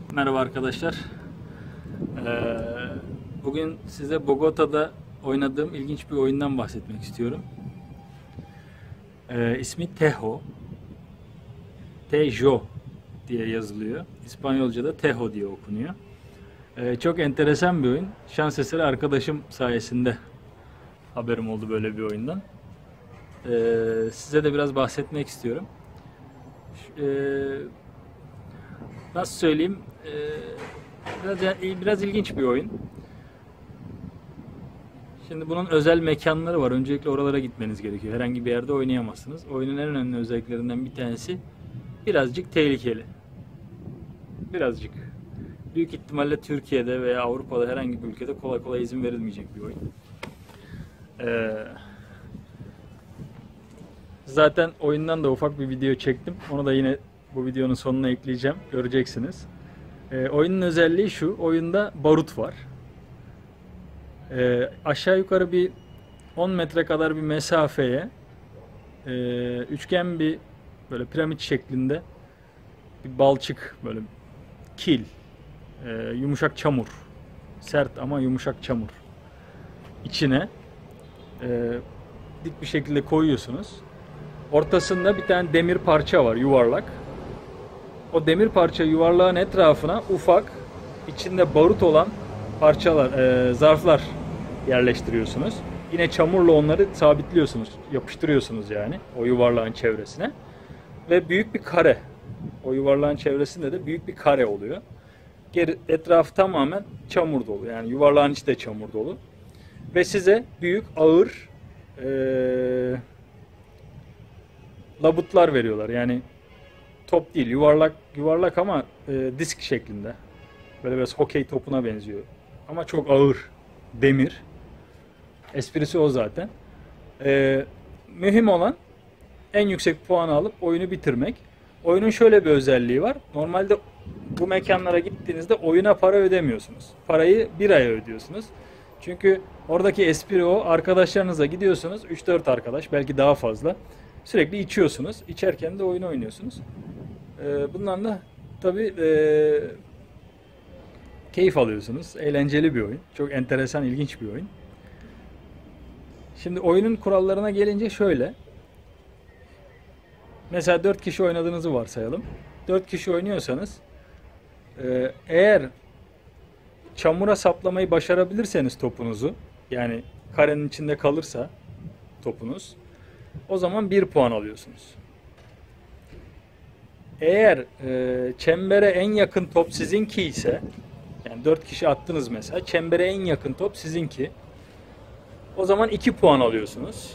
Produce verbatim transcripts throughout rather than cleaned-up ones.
Merhaba arkadaşlar. Ee, bugün size Bogota'da oynadığım ilginç bir oyundan bahsetmek istiyorum. Ee, ismi Tejo. Tejo diye yazılıyor. İspanyolca'da Tejo diye okunuyor. Ee, çok enteresan bir oyun. Şans eseri arkadaşım sayesinde haberim oldu böyle bir oyundan. Ee, size de biraz bahsetmek istiyorum. Ee, nasıl söyleyeyim? Ee, biraz, biraz ilginç bir oyun. Şimdi bunun özel mekanları var. Öncelikle oralara gitmeniz gerekiyor. Herhangi bir yerde oynayamazsınız. Oyunun en önemli özelliklerinden bir tanesi birazcık tehlikeli. Birazcık. Büyük ihtimalle Türkiye'de veya Avrupa'da herhangi bir ülkede kolay kolay izin verilmeyecek bir oyun. Ee, zaten oyundan da ufak bir video çektim. Onu da yine bu videonun sonuna ekleyeceğim. Göreceksiniz. Ee, oyunun özelliği şu. Oyunda barut var. Ee, aşağı yukarı bir on metre kadar bir mesafeye e, üçgen bir böyle piramit şeklinde bir balçık, böyle kil, e, yumuşak çamur, sert ama yumuşak çamur içine e, dik bir şekilde koyuyorsunuz. Ortasında bir tane demir parça var, yuvarlak. O demir parça yuvarlağın etrafına ufak, içinde barut olan parçalar, e, zarflar yerleştiriyorsunuz. Yine çamurla onları sabitliyorsunuz, yapıştırıyorsunuz yani o yuvarlağın çevresine. Ve büyük bir kare. O yuvarlağın çevresinde de büyük bir kare oluyor. Geri, etrafı tamamen çamur dolu. Yani yuvarlağın içi de çamur dolu. Ve size büyük, ağır e, labutlar veriyorlar. Yani top değil, yuvarlak yuvarlak ama e, disk şeklinde. Böyle biraz hokey topuna benziyor. Ama çok ağır. Demir. Esprisi o zaten. Ee, mühim olan en yüksek puanı alıp oyunu bitirmek. Oyunun şöyle bir özelliği var. Normalde bu mekanlara gittiğinizde oyuna para ödemiyorsunuz. Parayı bir aya ödüyorsunuz. Çünkü oradaki espri o. Arkadaşlarınızla gidiyorsunuz. üç dört arkadaş, belki daha fazla. Sürekli içiyorsunuz. İçerken de oyun oynuyorsunuz. Ee, bundan da tabii ee, keyif alıyorsunuz. Eğlenceli bir oyun. Çok enteresan, ilginç bir oyun. Şimdi oyunun kurallarına gelince şöyle. Mesela dört kişi oynadığınızı varsayalım. dört kişi oynuyorsanız eğer çamura saplamayı başarabilirseniz topunuzu, yani karenin içinde kalırsa topunuz, o zaman bir puan alıyorsunuz. Eğer e, çembere en yakın top sizinki ise, yani dört kişi attınız mesela, çembere en yakın top sizinki, o zaman iki puan alıyorsunuz.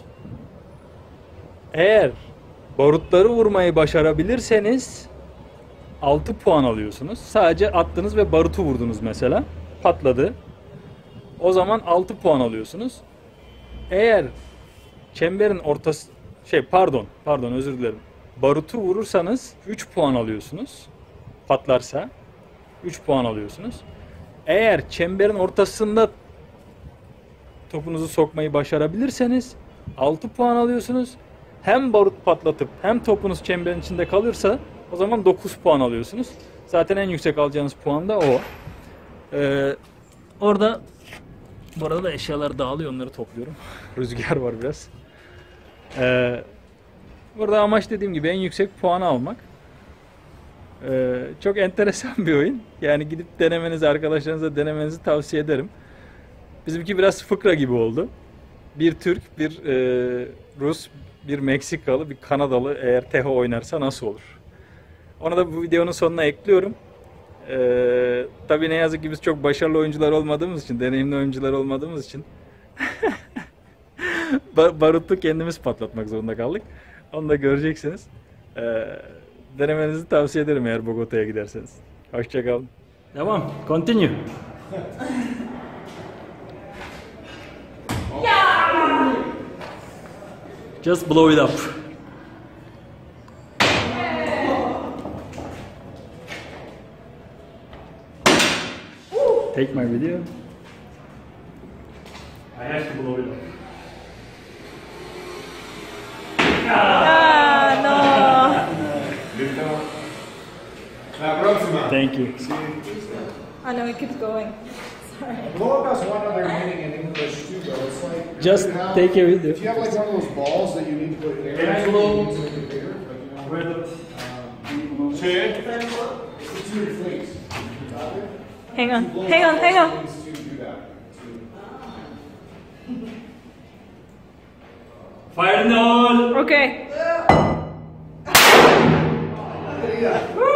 Eğer barutları vurmayı başarabilirseniz altı puan alıyorsunuz. Sadece attınız ve barutu vurdunuz mesela. Patladı. O zaman altı puan alıyorsunuz. Eğer çemberin ortası şey pardon, pardon özür dilerim. Barutu vurursanız üç puan alıyorsunuz. Patlarsa üç puan alıyorsunuz. Eğer çemberin ortasında topunuzu sokmayı başarabilirseniz altı puan alıyorsunuz. Hem barut patlatıp hem topunuz çemberin içinde kalırsa o zaman dokuz puan alıyorsunuz. Zaten en yüksek alacağınız puan da o. Ee, orada bu arada da eşyalar dağılıyor, onları topluyorum. Rüzgar var biraz. Ee, burada amaç dediğim gibi en yüksek puanı almak. Ee, çok enteresan bir oyun. Yani gidip denemenizi, arkadaşlarınıza denemenizi tavsiye ederim. Bizimki biraz fıkra gibi oldu. Bir Türk, bir e, Rus, bir Meksikalı, bir Kanadalı eğer Tejo oynarsa nasıl olur? Onu da bu videonun sonuna ekliyorum. Ee, tabii ne yazık ki biz çok başarılı oyuncular olmadığımız için, deneyimli oyuncular olmadığımız için barutu kendimiz patlatmak zorunda kaldık. Onu da göreceksiniz. Ee, denemenizi tavsiye ederim eğer Bogota'ya giderseniz. Hoşça kalın. Devam. Continue. Just blow it up. Take my video. I have to blow it up. Ah, no. La próxima. Thank you. I know it keeps going. Sorry. Blow up has one other meaning in English too, though. It's like Just you have- take a video. If you have like one of those balls that you need to put air Can I into, blow- you use like a bigger, like, you know, um, it's two inflates. Hang on, hang on, hang on. To do that. Fire in the hole! Okay. To-